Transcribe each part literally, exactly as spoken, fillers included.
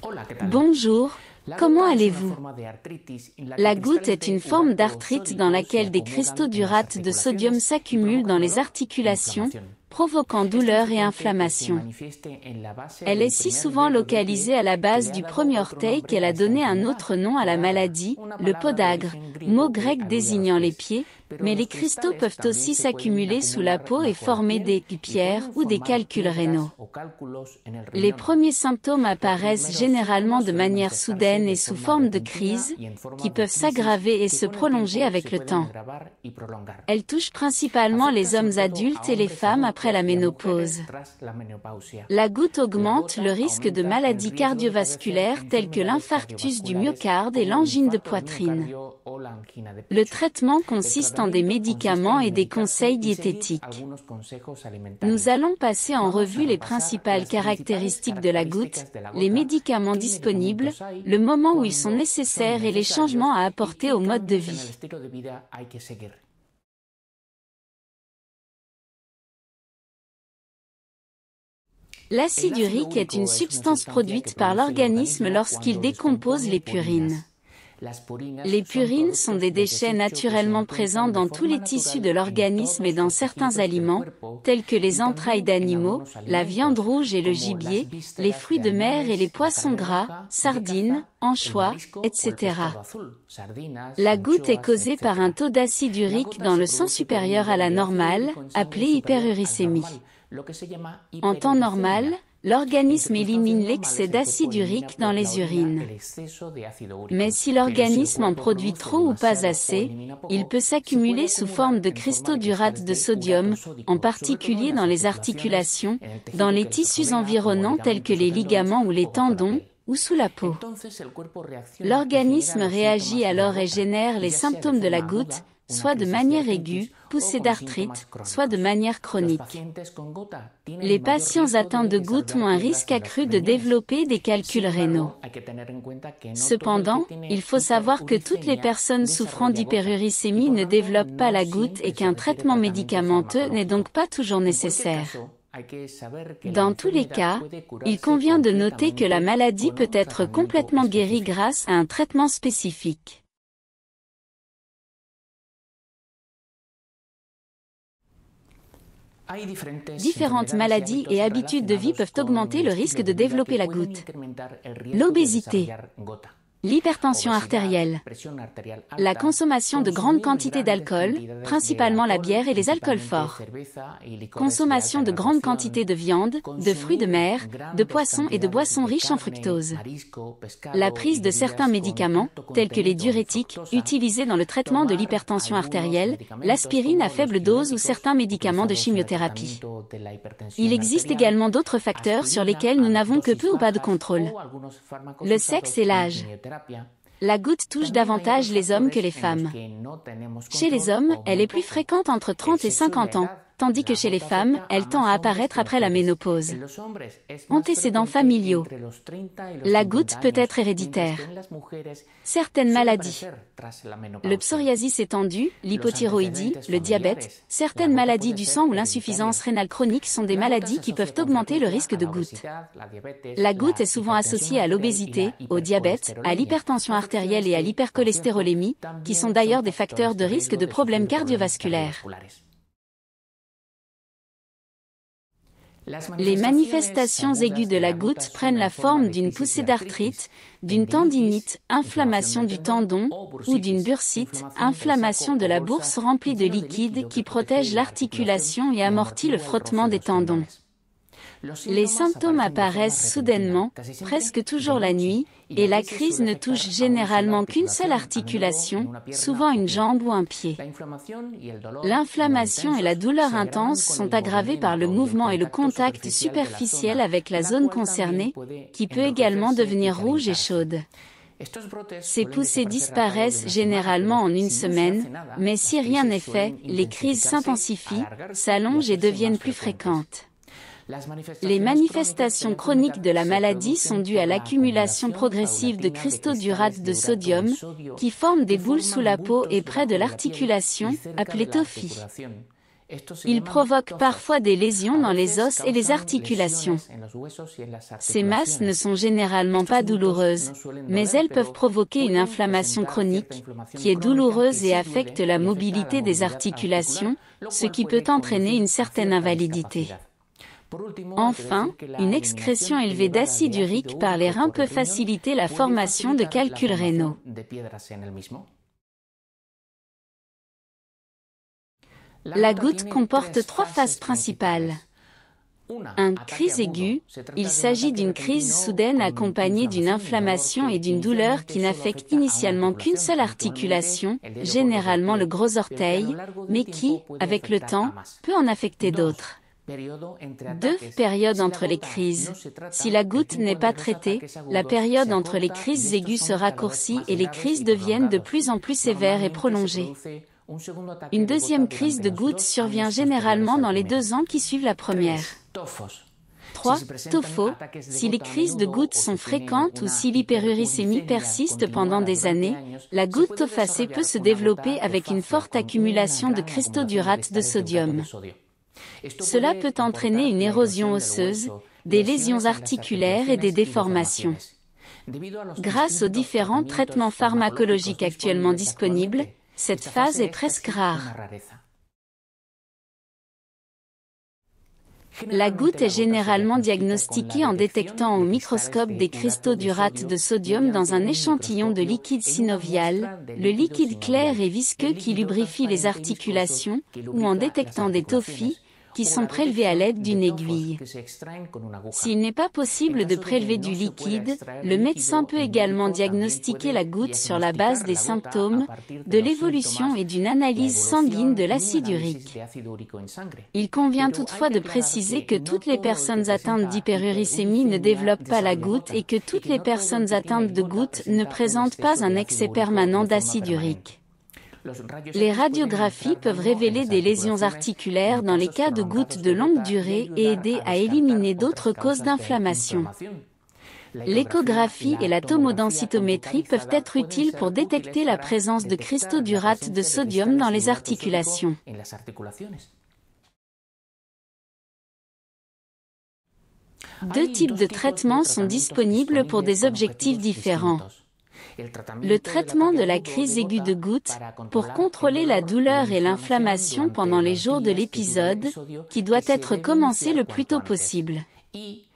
Bonjour, comment allez-vous? La goutte est une forme d'arthrite dans laquelle des cristaux d'urate de sodium s'accumulent dans les articulations, provoquant douleur et inflammation. Elle est si souvent localisée à la base du premier orteil qu'elle a donné un autre nom à la maladie, le podagre, mot grec désignant les pieds, mais les cristaux peuvent aussi s'accumuler sous la peau et former des pierres ou des calculs rénaux. Les premiers symptômes apparaissent généralement de manière soudaine et sous forme de crise, qui peuvent s'aggraver et se prolonger avec le temps. Elles touchent principalement les hommes adultes et les femmes après la ménopause. La goutte augmente le risque de maladies cardiovasculaires telles que l'infarctus du myocarde et l'angine de poitrine. Le traitement consiste en des médicaments et des conseils diététiques. Nous allons passer en revue les principales caractéristiques de la goutte, les médicaments disponibles, le moment où ils sont nécessaires et les changements à apporter au mode de vie. L'acide urique est une substance produite par l'organisme lorsqu'il décompose les purines. Les purines sont des déchets naturellement présents dans tous les tissus de l'organisme et dans certains aliments, tels que les entrailles d'animaux, la viande rouge et le gibier, les fruits de mer et les poissons gras, sardines, anchois, et cetera. La goutte est causée par un taux d'acide urique dans le sang supérieur à la normale, appelé hyperuricémie. En temps normal, l'organisme élimine l'excès d'acide urique dans les urines. Mais si l'organisme en produit trop ou pas assez, il peut s'accumuler sous forme de cristaux d'urate de sodium, en particulier dans les articulations, dans les tissus environnants tels que les ligaments ou les tendons, ou sous la peau. L'organisme réagit alors et génère les symptômes de la goutte, soit de manière aiguë, poussée d'arthrite, soit de manière chronique. Les patients atteints de goutte ont un risque accru de développer des calculs rénaux. Cependant, il faut savoir que toutes les personnes souffrant d'hyperuricémie ne développent pas la goutte et qu'un traitement médicamenteux n'est donc pas toujours nécessaire. Dans tous les cas, il convient de noter que la maladie peut être complètement guérie grâce à un traitement spécifique. Différentes maladies et habitudes de vie peuvent augmenter le risque de développer la goutte. L'obésité, l'hypertension artérielle, la consommation de grandes quantités d'alcool, principalement la bière et les alcools forts, consommation de grandes quantités de viande, de fruits de mer, de poissons et de boissons riches en fructose, la prise de certains médicaments, tels que les diurétiques, utilisés dans le traitement de l'hypertension artérielle, l'aspirine à faible dose ou certains médicaments de chimiothérapie. Il existe également d'autres facteurs sur lesquels nous n'avons que peu ou pas de contrôle. Le sexe et l'âge. La goutte touche davantage les hommes que les femmes. Chez les hommes, elle est plus fréquente entre trente et cinquante ans, tandis que chez les femmes, elle tend à apparaître après la ménopause. Antécédents familiaux. La goutte peut être héréditaire. Certaines maladies. Le psoriasis étendu, l'hypothyroïdie, le diabète, certaines maladies du sang ou l'insuffisance rénale chronique sont des maladies qui peuvent augmenter le risque de goutte. La goutte est souvent associée à l'obésité, au diabète, à l'hypertension artérielle et à l'hypercholestérolémie, qui sont d'ailleurs des facteurs de risque de problèmes cardiovasculaires. Les manifestations aiguës de la goutte prennent la forme d'une poussée d'arthrite, d'une tendinite, inflammation du tendon, ou d'une bursite, inflammation de la bourse remplie de liquide qui protège l'articulation et amortit le frottement des tendons. Les symptômes apparaissent soudainement, presque toujours la nuit, et la crise ne touche généralement qu'une seule articulation, souvent une jambe ou un pied. L'inflammation et la douleur intense sont aggravées par le mouvement et le contact superficiel avec la zone concernée, qui peut également devenir rouge et chaude. Ces poussées disparaissent généralement en une semaine, mais si rien n'est fait, les crises s'intensifient, s'allongent et deviennent plus fréquentes. Les manifestations chroniques de la maladie sont dues à l'accumulation progressive de cristaux d'urate de sodium, qui forment des boules sous la peau et près de l'articulation, appelées tophies. Ils provoquent parfois des lésions dans les os et les articulations. Ces masses ne sont généralement pas douloureuses, mais elles peuvent provoquer une inflammation chronique, qui est douloureuse et affecte la mobilité des articulations, ce qui peut entraîner une certaine invalidité. Enfin, une excrétion élevée d'acide urique par les reins peut faciliter la formation de calculs rénaux. La goutte comporte trois phases principales. un. Crise aiguë. Il s'agit d'une crise soudaine accompagnée d'une inflammation et d'une douleur qui n'affecte initialement qu'une seule articulation, généralement le gros orteil, mais qui, avec le temps, peut en affecter d'autres. deux. Période entre les crises. Si la goutte n'est pas traitée, la période entre les crises aiguës se raccourcit et les crises deviennent de plus en plus sévères et prolongées. Une deuxième crise de goutte survient généralement dans les deux ans qui suivent la première. trois. Topho. Si les crises de goutte sont fréquentes ou si l'hyperuricémie persiste pendant des années, la goutte tophacée peut se développer avec une forte accumulation de cristaux d'urate de sodium. Cela peut entraîner une érosion osseuse, des lésions articulaires et des déformations. Grâce aux différents traitements pharmacologiques actuellement disponibles, cette phase est presque rare. La goutte est généralement diagnostiquée en détectant au microscope des cristaux d'urate de sodium dans un échantillon de liquide synovial, le liquide clair et visqueux qui lubrifie les articulations, ou en détectant des tophies, qui sont prélevés à l'aide d'une aiguille. S'il n'est pas possible de prélever du liquide, le médecin peut également diagnostiquer la goutte sur la base des symptômes, de l'évolution et d'une analyse sanguine de l'acide urique. Il convient toutefois de préciser que toutes les personnes atteintes d'hyperuricémie ne développent pas la goutte et que toutes les personnes atteintes de goutte ne présentent pas un excès permanent d'acide urique. Les radiographies peuvent révéler des lésions articulaires dans les cas de gouttes de longue durée et aider à éliminer d'autres causes d'inflammation. L'échographie et la tomodensitométrie peuvent être utiles pour détecter la présence de cristaux d'urate de sodium dans les articulations. Deux types de traitements sont disponibles pour des objectifs différents. Le traitement de la crise aiguë de goutte, pour contrôler la douleur et l'inflammation pendant les jours de l'épisode, qui doit être commencé le plus tôt possible. Y.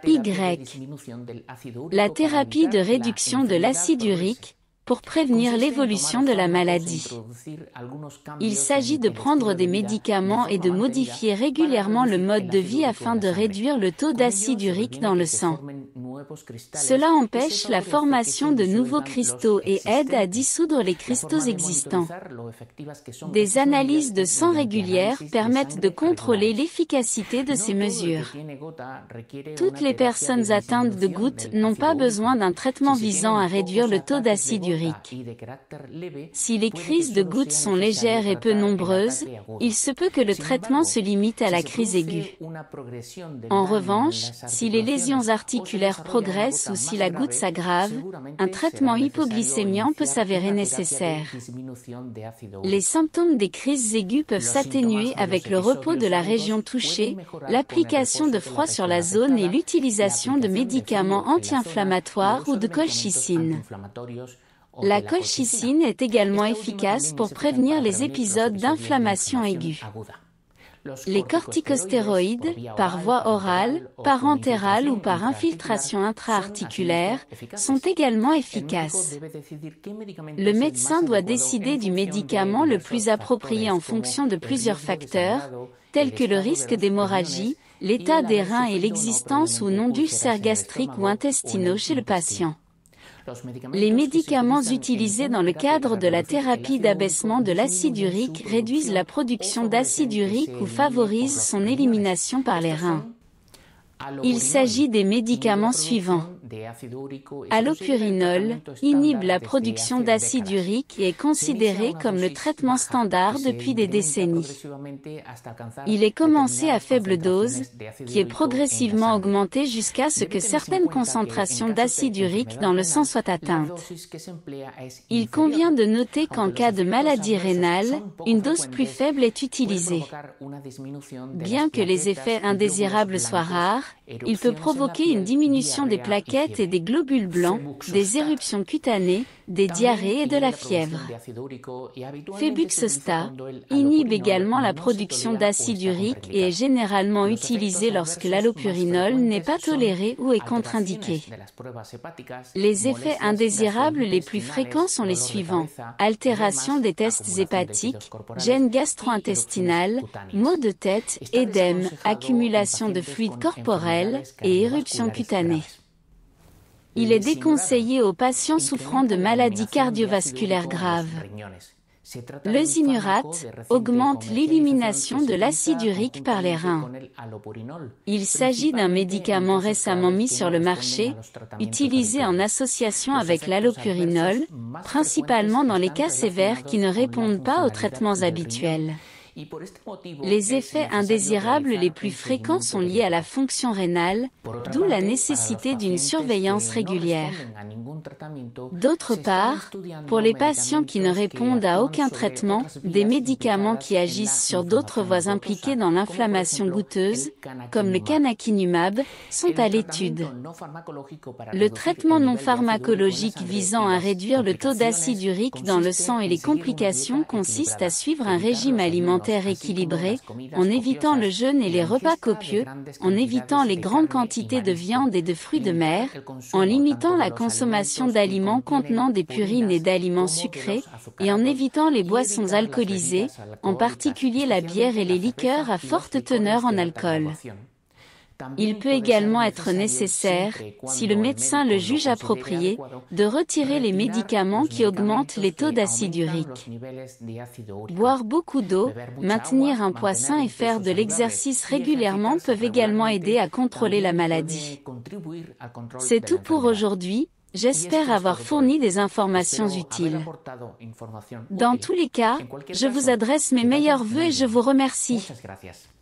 La thérapie de réduction de l'acide urique, pour prévenir l'évolution de la maladie. Il s'agit de prendre des médicaments et de modifier régulièrement le mode de vie afin de réduire le taux d'acide urique dans le sang. Cela empêche la formation de nouveaux cristaux et aide à dissoudre les cristaux existants. Des analyses de sang régulières permettent de contrôler l'efficacité de ces mesures. Toutes les personnes atteintes de gouttes n'ont pas besoin d'un traitement visant à réduire le taux d'acide urique. Si les crises de gouttes sont légères et peu nombreuses, il se peut que le traitement se limite à la crise aiguë. En revanche, si les lésions articulaires progressent ou si la goutte s'aggrave, un traitement hypoglycémiant peut s'avérer nécessaire. Les symptômes des crises aiguës peuvent s'atténuer avec le repos de la région touchée, l'application de froid sur la zone et l'utilisation de médicaments anti-inflammatoires ou de colchicine. La colchicine est également efficace pour prévenir les épisodes d'inflammation aiguë. Les corticostéroïdes, par voie orale, parentérale ou par infiltration intra-articulaire, sont également efficaces. Le médecin doit décider du médicament le plus approprié en fonction de plusieurs facteurs, tels que le risque d'hémorragie, l'état des reins et l'existence ou non d'ulcères gastriques ou intestinaux chez le patient. Les médicaments utilisés dans le cadre de la thérapie d'abaissement de l'acide urique réduisent la production d'acide urique ou favorisent son élimination par les reins. Il s'agit des médicaments suivants. Allopurinol inhibe la production d'acide urique et est considéré comme le traitement standard depuis des décennies. Il est commencé à faible dose, qui est progressivement augmenté jusqu'à ce que certaines concentrations d'acide urique dans le sang soient atteintes. Il convient de noter qu'en cas de maladie rénale, une dose plus faible est utilisée. Bien que les effets indésirables soient rares, il peut provoquer une diminution des plaquettes et des globules blancs, des éruptions cutanées, des diarrhées et de la fièvre. Febuxostat inhibe également la production d'acide urique et est généralement utilisé lorsque l'allopurinol n'est pas toléré ou est contre-indiqué. Les effets indésirables les plus fréquents sont les suivants: altération des tests hépatiques, gêne gastro-intestinale, maux de tête, édème, accumulation de fluide corporel et éruptions cutanées. Il est déconseillé aux patients souffrant de maladies cardiovasculaires graves. Le Zinurate augmente l'élimination de l'acide urique par les reins. Il s'agit d'un médicament récemment mis sur le marché, utilisé en association avec l'allopurinol, principalement dans les cas sévères qui ne répondent pas aux traitements habituels. Les effets indésirables les plus fréquents sont liés à la fonction rénale, d'où la nécessité d'une surveillance régulière. D'autre part, pour les patients qui ne répondent à aucun traitement, des médicaments qui agissent sur d'autres voies impliquées dans l'inflammation gouteuse, comme le canakinumab, sont à l'étude. Le traitement non pharmacologique visant à réduire le taux d'acide urique dans le sang et les complications consiste à suivre un régime alimentaire équilibré, en évitant le jeûne et les repas copieux, en évitant les grandes quantités de viande et de fruits de mer, en limitant la consommation d'aliments contenant des purines et d'aliments sucrés, et en évitant les boissons alcoolisées, en particulier la bière et les liqueurs à forte teneur en alcool. Il peut également être nécessaire, si le médecin le juge approprié, de retirer les médicaments qui augmentent les taux d'acide urique. Boire beaucoup d'eau, maintenir un poids sain et faire de l'exercice régulièrement peuvent également aider à contrôler la maladie. C'est tout pour aujourd'hui. J'espère avoir fourni des informations utiles. Dans tous les cas, je vous adresse mes meilleurs vœux et je vous remercie.